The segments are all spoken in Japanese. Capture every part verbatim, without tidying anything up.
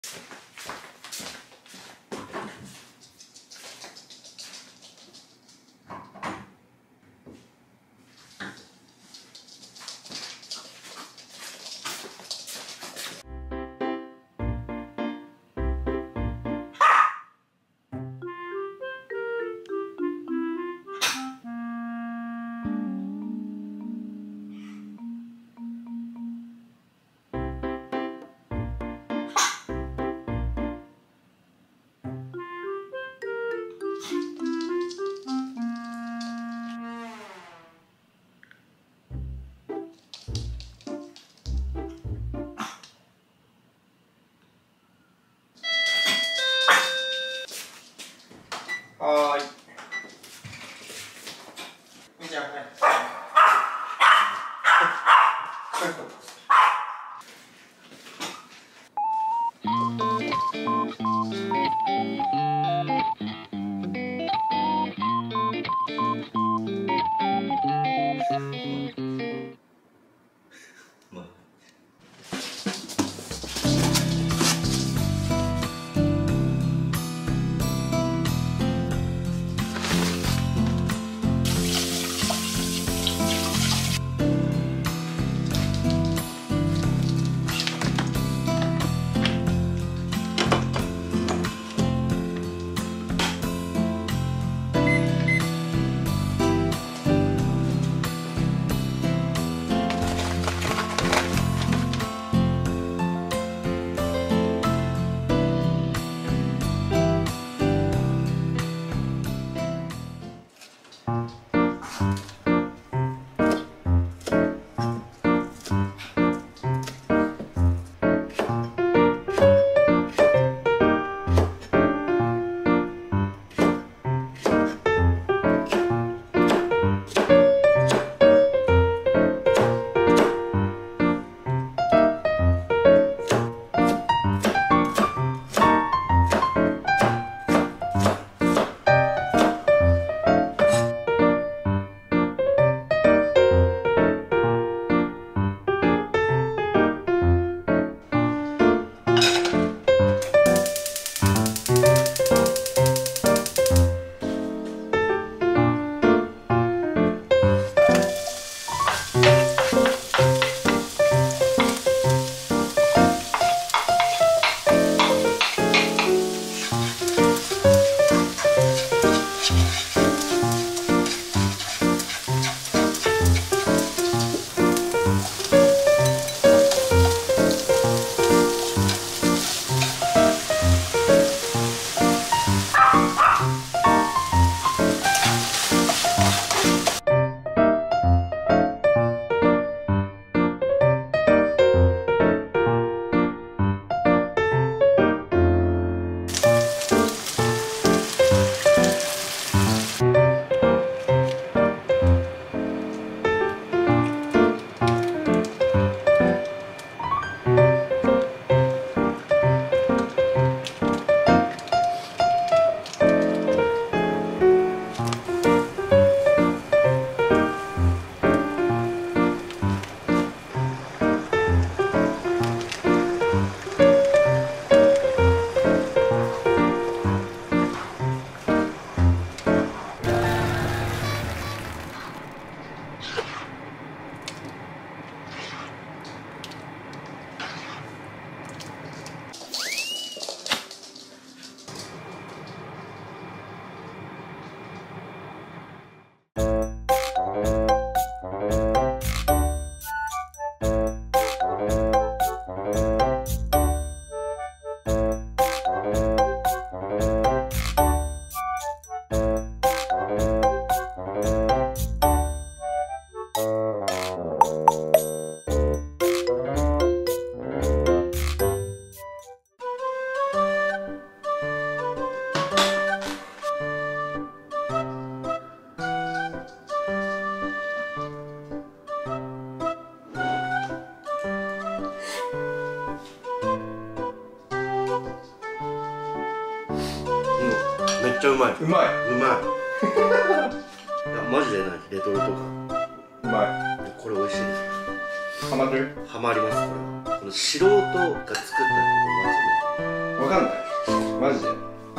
はーい。みーちゃん、はい。 めっちゃうまい。 うまい。 うまい。いやマジでね、レトルト感うまい。 これ美味しいです。 ハマる？ ハマりますこれは。 この素人が作ったってわかんないマジで。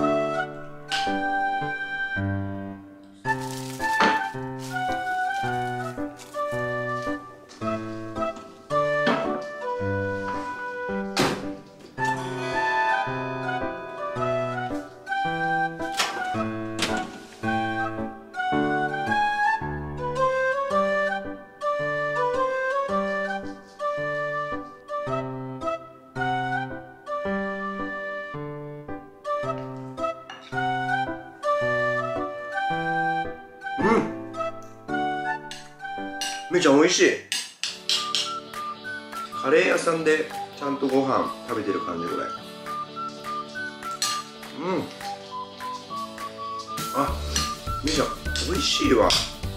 うん、めちゃ美味しい。カレー屋さんでちゃんとご飯食べてる感じぐらい。うん、あ、めちゃ美味しいわ。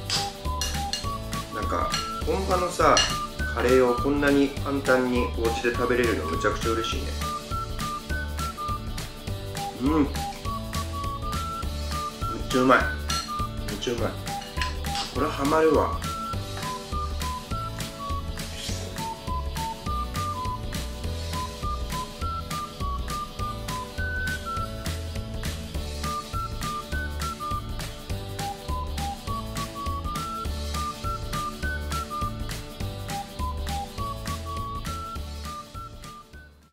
なんか本場のさカレーをこんなに簡単にお家で食べれるのむちゃくちゃ嬉しいね。うん、めっちゃうまい、めっちゃうまい。これハマるわ。